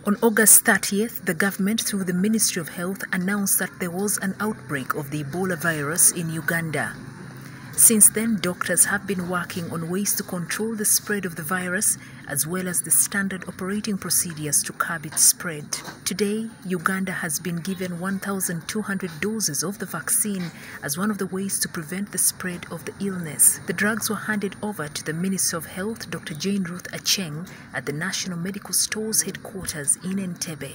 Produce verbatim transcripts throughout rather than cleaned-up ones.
On August thirtieth, the government, through the Ministry of Health, announced that there was an outbreak of the Ebola virus in Uganda. Since then, doctors have been working on ways to control the spread of the virus, as well as the standard operating procedures to curb its spread. Today, Uganda has been given one thousand two hundred doses of the vaccine as one of the ways to prevent the spread of the illness. The drugs were handed over to the Minister of Health, Doctor Jane Ruth Acheng, at the National Medical Stores headquarters in Entebbe.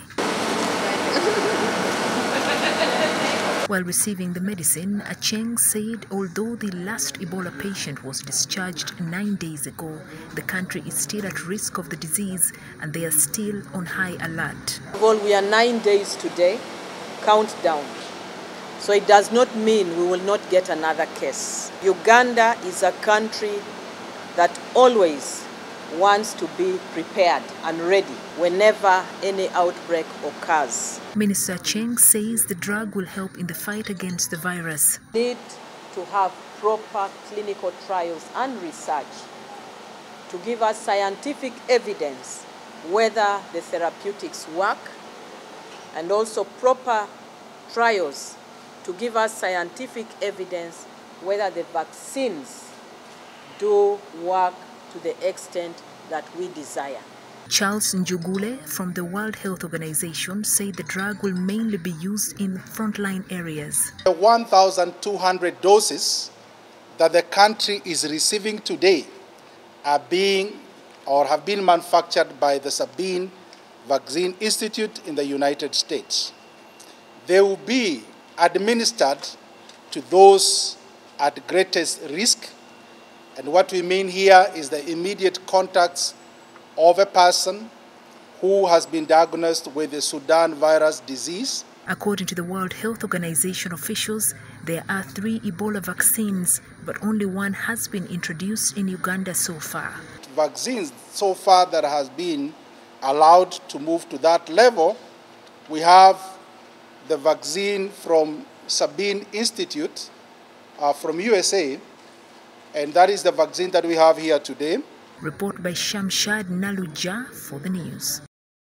While receiving the medicine, Acheng said although the last Ebola patient was discharged nine days ago, the country is still at risk of the disease and they are still on high alert. Well, we are nine days today, countdown. So it does not mean we will not get another case. Uganda is a country that always wants to be prepared and ready whenever any outbreak occurs. Minister Acheng says the drug will help in the fight against the virus. We need to have proper clinical trials and research to give us scientific evidence whether the therapeutics work, and also proper trials to give us scientific evidence whether the vaccines do work to the extent that we desire. Charles Njugule from the World Health Organization said the drug will mainly be used in frontline areas. The one thousand two hundred doses that the country is receiving today are being or have been manufactured by the Sabin Vaccine Institute in the United States. They will be administered to those at greatest risk. And what we mean here is the immediate contacts of a person who has been diagnosed with the Sudan virus disease. According to the World Health Organization officials, there are three Ebola vaccines, but only one has been introduced in Uganda so far. Vaccines so far that has been allowed to move to that level, we have the vaccine from Sabin Institute uh, from U S A, and that is the vaccine that we have here today. Report by Shamshad Naluja for the news.